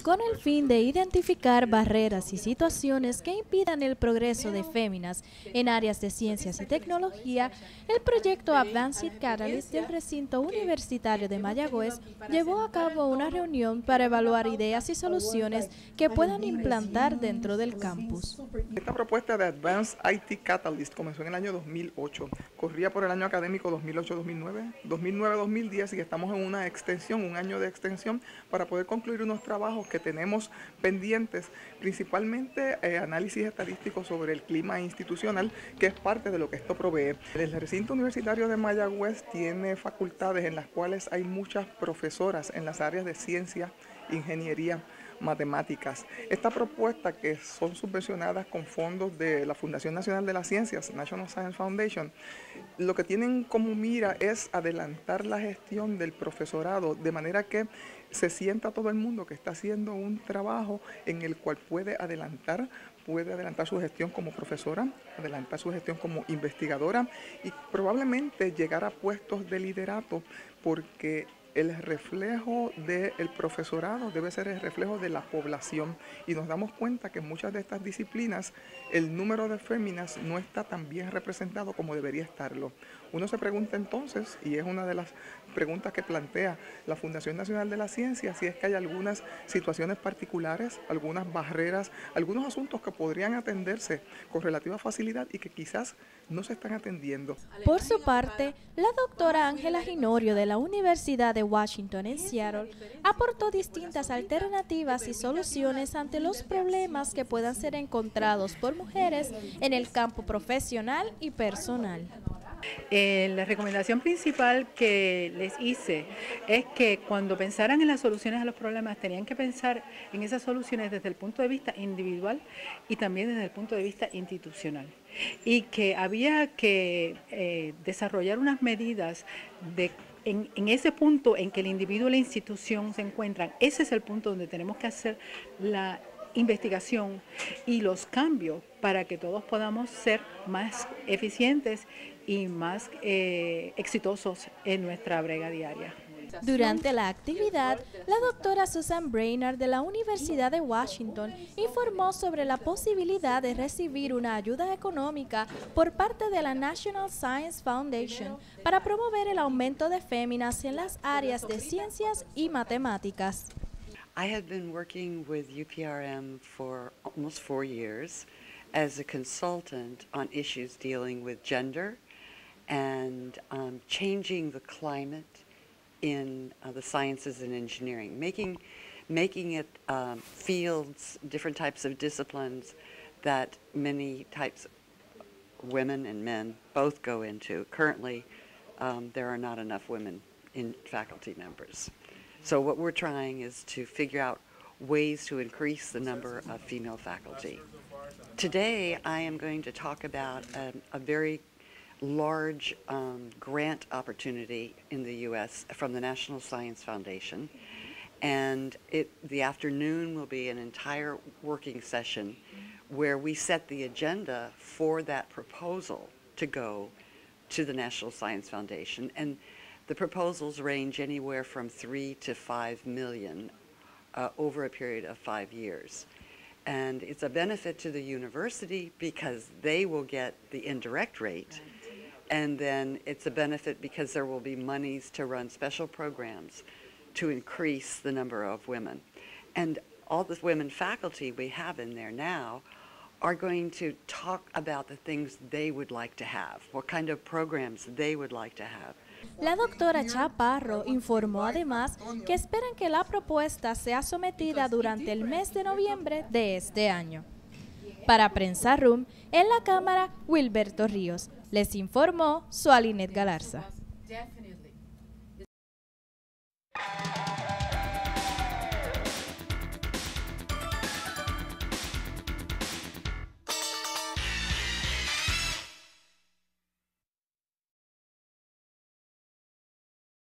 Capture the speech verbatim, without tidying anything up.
Con el fin de identificar barreras y situaciones que impidan el progreso de féminas en áreas de ciencias y tecnología, el proyecto Advanced Catalyst del recinto universitario de Mayagüez llevó a cabo una reunión para evaluar ideas y soluciones que puedan implantar dentro del campus. Esta propuesta de Advanced I T Catalyst comenzó en el año dos mil ocho, corría por el año académico dos mil ocho dos mil nueve, dos mil nueve dos mil diez y estamos en una extensión, un año de extensión para poder concluir unos trabajos que tenemos pendientes, principalmente eh, análisis estadístico sobre el clima institucional, que es parte de lo que esto provee. El recinto universitario de Mayagüez tiene facultades en las cuales hay muchas profesoras en las áreas de ciencia, ingeniería, matemáticas. Esta propuesta, que son subvencionadas con fondos de la Fundación Nacional de las Ciencias, National Science Foundation, lo que tienen como mira es adelantar la gestión del profesorado de manera que se sienta todo el mundo que está haciendo un trabajo en el cual puede adelantar, puede adelantar su gestión como profesora, adelantar su gestión como investigadora y probablemente llegar a puestos de liderato, porque el reflejo del profesorado debe ser el reflejo de la población y nos damos cuenta que en muchas de estas disciplinas el número de féminas no está tan bien representado como debería estarlo. Uno se pregunta entonces, y es una de las preguntas que plantea la Fundación Nacional de la Ciencia, si es que hay algunas situaciones particulares, algunas barreras, algunos asuntos que podrían atenderse con relativa facilidad y que quizás no se están atendiendo. Por su parte, la doctora Ángela Ginorio de la Universidad de Washington en Seattle aportó distintas alternativas y soluciones ante los problemas que puedan ser encontrados por mujeres en el campo profesional y personal. Eh, la recomendación principal que les hice es que cuando pensaran en las soluciones a los problemas tenían que pensar en esas soluciones desde el punto de vista individual y también desde el punto de vista institucional, y que había que eh, desarrollar unas medidas de En, en ese punto en que el individuo y la institución se encuentran. Ese es el punto donde tenemos que hacer la investigación y los cambios para que todos podamos ser más eficientes y más eh, exitosos en nuestra brega diaria. Durante la actividad, la doctora Susan Brainard de la Universidad de Washington informó sobre la posibilidad de recibir una ayuda económica por parte de la National Science Foundation para promover el aumento de féminas en las áreas de ciencias y matemáticas. I had been working with U P R M for almost four years as a consultant on issues dealing with gender and um, changing the climate in uh, the sciences and engineering, making, making it um, fields, different types of disciplines that many types of women and men both go into. Currently, um, there are not enough women in faculty members. So what we're trying is to figure out ways to increase the number of female faculty. Today, I am going to talk about a, a very large um, grant opportunity in the U S from the National Science Foundation, and it, the afternoon will be an entire working session where we set the agenda for that proposal to go to the National Science Foundation, and the proposals range anywhere from three to five million uh, over a period of five years. And it's a benefit to the university because they will get the indirect rate. And then it's a benefit because there will be monies to run special programs to increase the number of women. And all the women faculty we have in there now are going to talk about the things they would like to have, what kind of programs they would like to have. La doctora Chaparro informó además que esperan que la propuesta sea sometida durante el mes de noviembre de este año. Para Prensa Room, en la cámara, Wilberto Ríos. Les informó Sualinet Galarza.